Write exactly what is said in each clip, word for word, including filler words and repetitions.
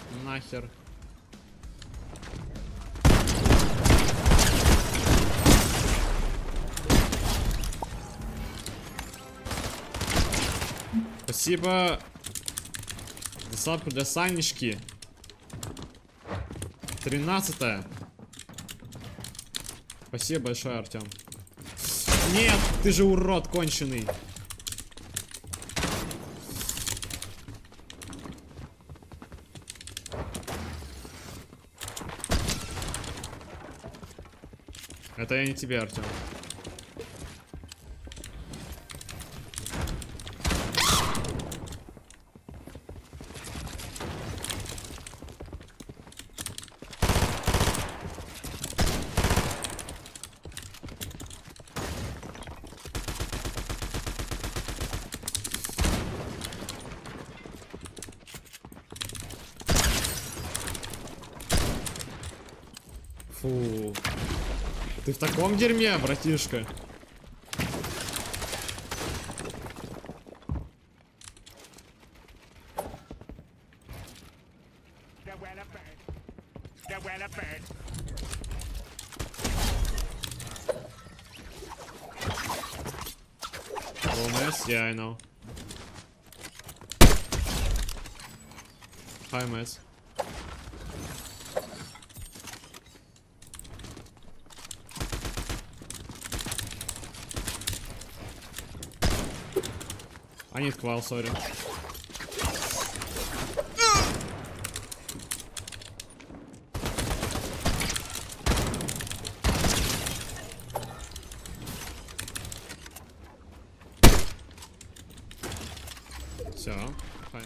нахер. Спасибо. Десятку для Санечки. Тринадцатая. Спасибо большое, Артем. Нет, ты же урод конченый. Это я не тебе, Артем. Фу. Ты в таком дерьме, братишка. Yeah, I know. Hi, Matt. I need qual, sorry. Все, файн.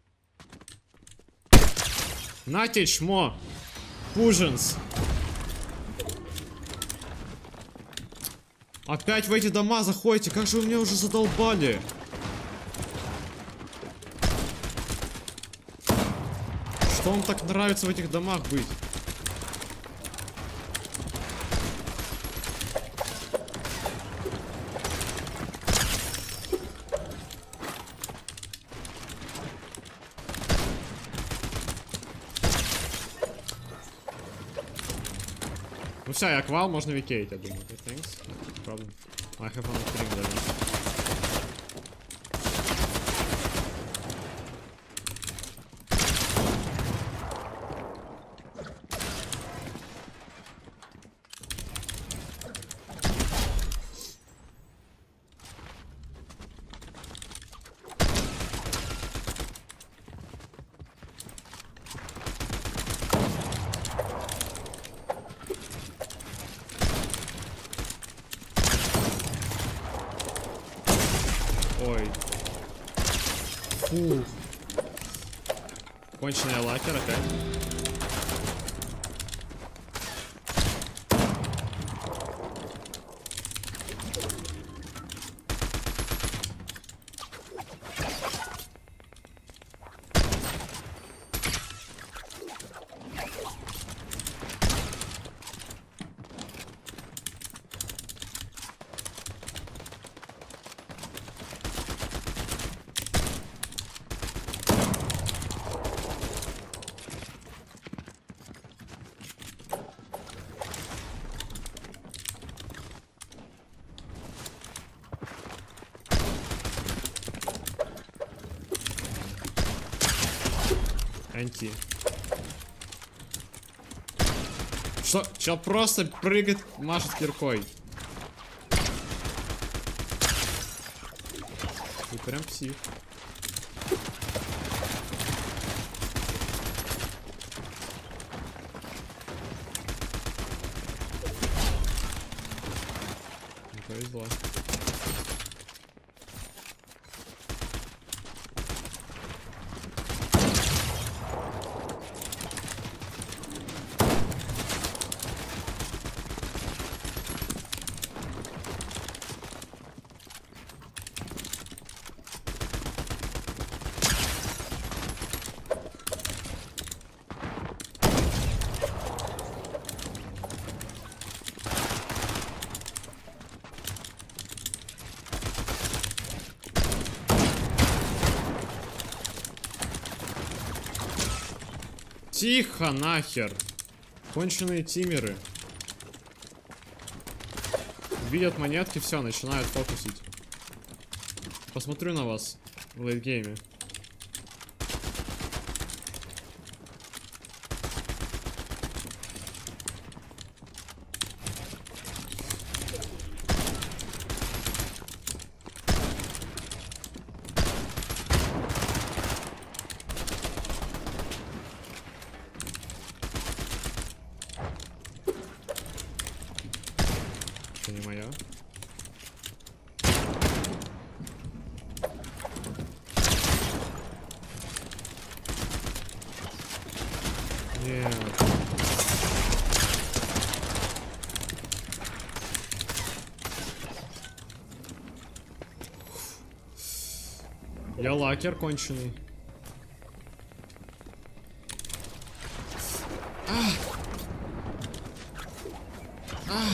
Нате, чмо! Пуженс! Опять в эти дома заходите, как же вы меня уже задолбали! Что вам так нравится в этих домах быть? Ну все, я квал, можно викейт, я думаю. Okay, thanks. No problem. I have one string there. Ой. Фу. Конченый лакер опять. Анти. Что? Чел просто прыгает, машет киркой. Ты прям псих. Не повезло. Тихо, нахер. Конченые тимеры. Видят монетки, все, начинают фокусить. Посмотрю на вас в лейтгейме. Это не моя. Нет. Я лакер конченый. А! А!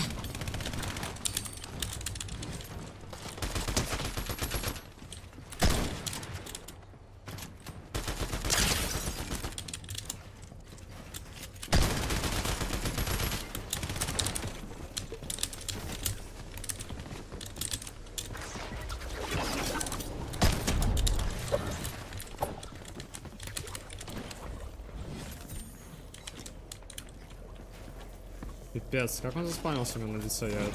Пипец, как он заспавнился у меня на лице, я...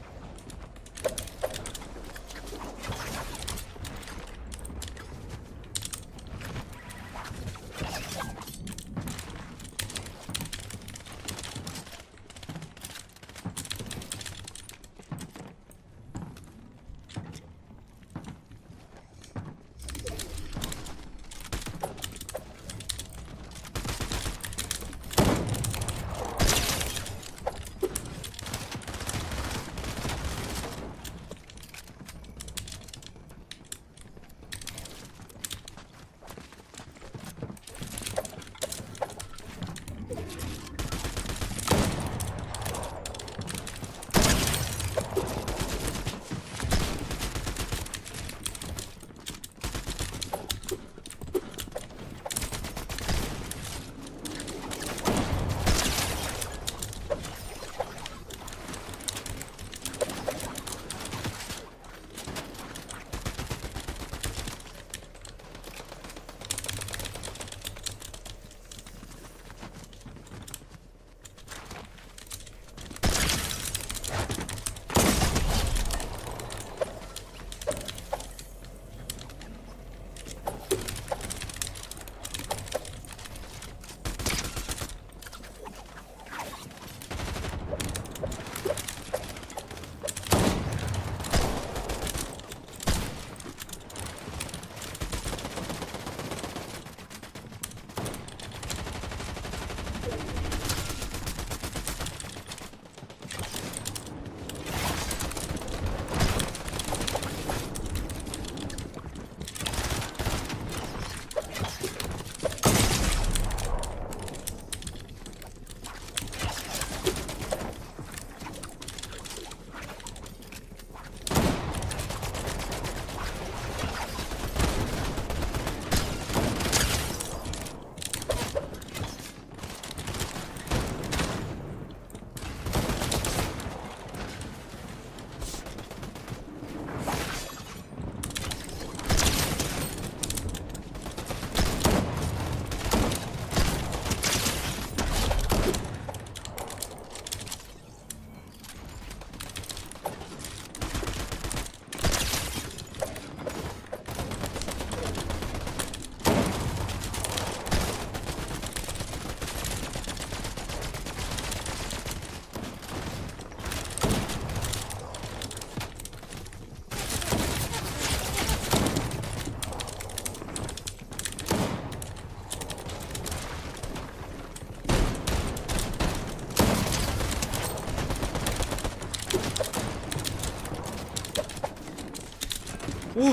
О!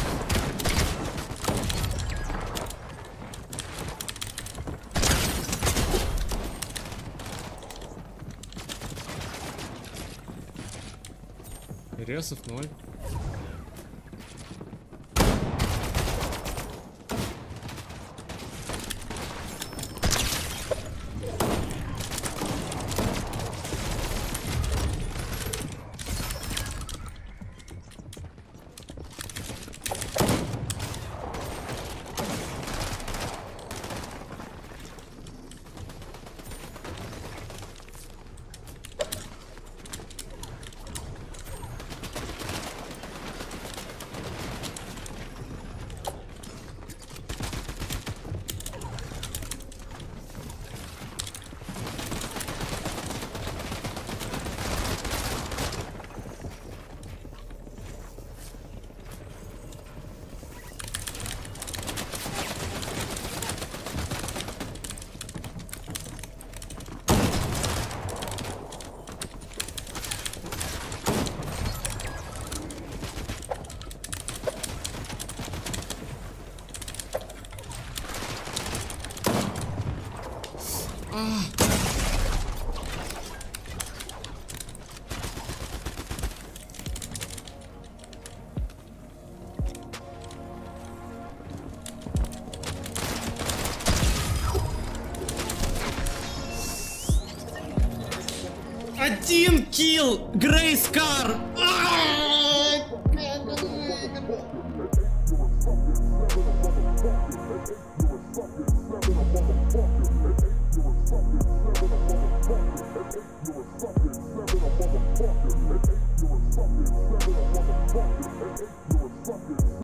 Ресов ноль. Ah. Один килл! Грейс Кар! You're a fucking